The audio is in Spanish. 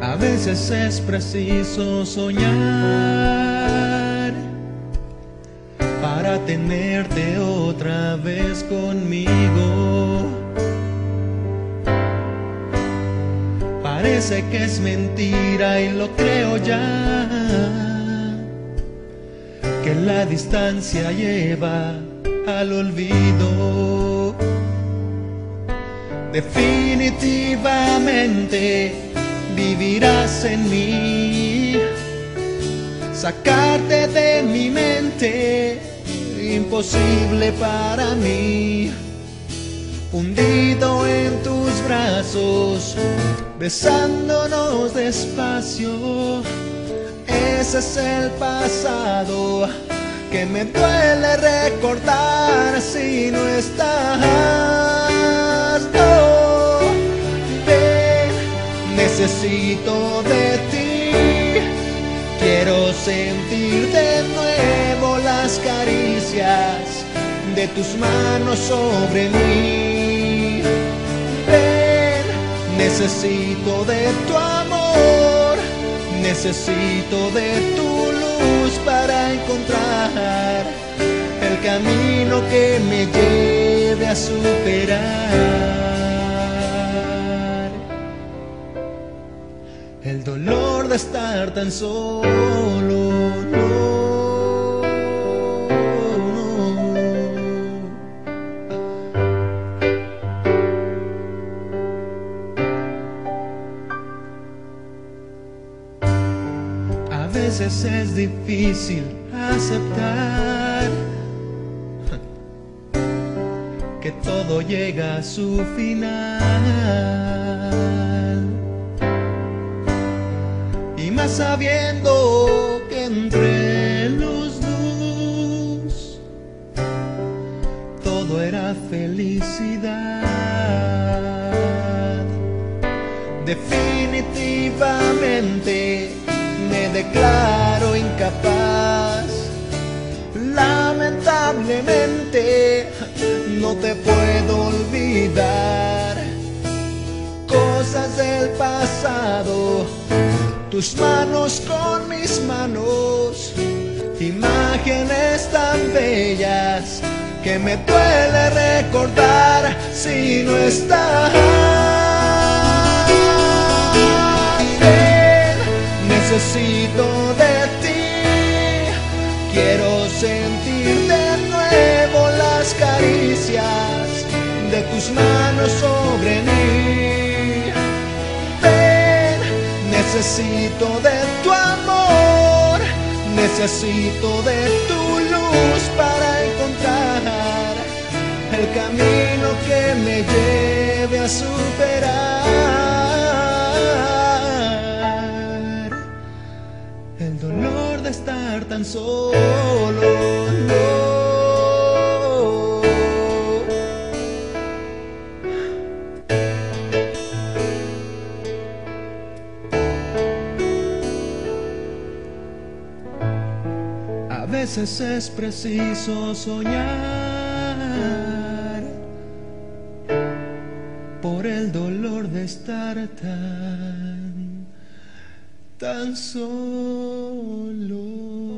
A veces es preciso soñar para tenerte otra vez conmigo. Parece que es mentira y lo creo ya, que la distancia lleva al olvido. Definitivamente vivirás en mí, sacarte de mi mente, imposible para mí. Hundido en tus brazos, besándonos despacio, ese es el pasado que me duele recordar si no estás. Oh, ven, necesito de ti, quiero sentir de nuevo las caricias de tus manos sobre mí. Ven, necesito de tu amor, necesito de tu luz para encontrar el camino que me lleve a superar el dolor de estar tan solo. A veces es difícil aceptar que todo llega a su final, y más sabiendo que entre los dos todo era felicidad. Definitivamente me declaro incapaz, lamentablemente no te puedo olvidar. Cosas del pasado, tus manos con mis manos, imágenes tan bellas que me duele recordar si no estás. Necesito de ti, quiero sentir de nuevo las caricias de tus manos sobre mí. Ven, necesito de tu amor, necesito de tu luz para encontrar el camino que me lleve a superar el dolor de estar tan solo. A veces es preciso soñar por el dolor de estar tan solo.